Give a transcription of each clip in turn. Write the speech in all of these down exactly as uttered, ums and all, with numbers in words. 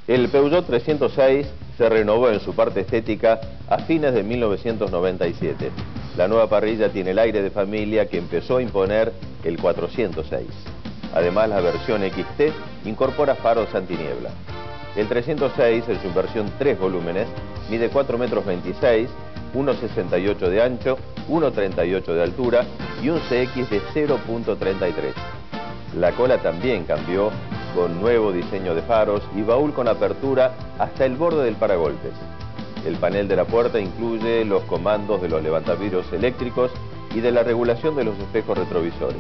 El Peugeot trescientos seis se renovó en su parte estética a fines de mil novecientos noventa y siete. La nueva parrilla tiene el aire de familia que empezó a imponer el cuatrocientos seis. Además, la versión X T incorpora faros antiniebla. El trescientos seis, en su versión tres volúmenes, mide cuatro metros veintiséis, uno sesenta y ocho de ancho, uno treinta y ocho de altura y un C X de cero punto treinta y tres. La cola también cambió, con nuevo diseño de faros y baúl con apertura hasta el borde del paragolpes. El panel de la puerta incluye los comandos de los levantavidrios eléctricos y de la regulación de los espejos retrovisores.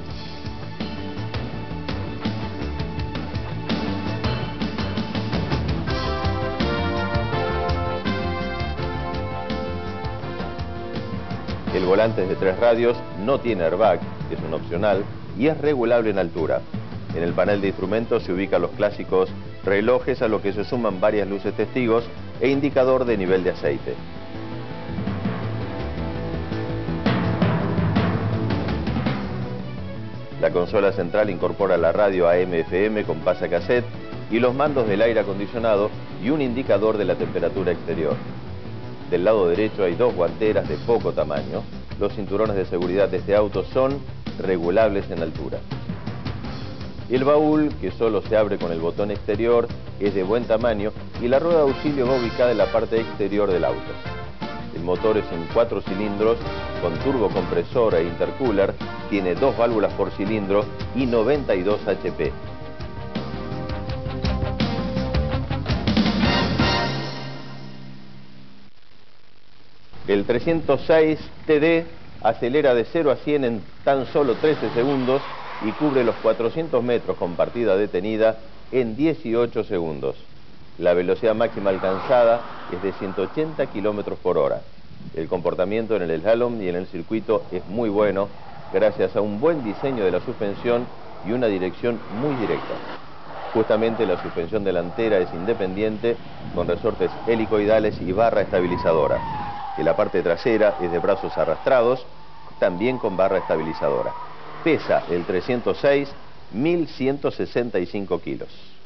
El volante es de tres radios, no tiene airbag, que es un opcional, y es regulable en altura. En el panel de instrumentos se ubican los clásicos relojes, a los que se suman varias luces testigos e indicador de nivel de aceite. La consola central incorpora la radio A M F M con pasacassette y los mandos del aire acondicionado y un indicador de la temperatura exterior. Del lado derecho hay dos guanteras de poco tamaño. Los cinturones de seguridad de este auto son regulables en altura. El baúl, que solo se abre con el botón exterior, es de buen tamaño y la rueda de auxilio va ubicada en la parte exterior del auto. El motor es un cuatro cilindros con turbocompresor e intercooler, tiene dos válvulas por cilindro y noventa y dos H P. El trescientos seis T D acelera de cero a cien en tan solo trece segundos y cubre los cuatrocientos metros con partida detenida en dieciocho segundos. La velocidad máxima alcanzada es de ciento ochenta kilómetros por hora. El comportamiento en el slalom y en el circuito es muy bueno, gracias a un buen diseño de la suspensión y una dirección muy directa. Justamente la suspensión delantera es independiente, con resortes helicoidales y barra estabilizadora. Y la parte trasera es de brazos arrastrados, también con barra estabilizadora. Pesa el trescientos seis mil ciento sesenta y cinco kilos.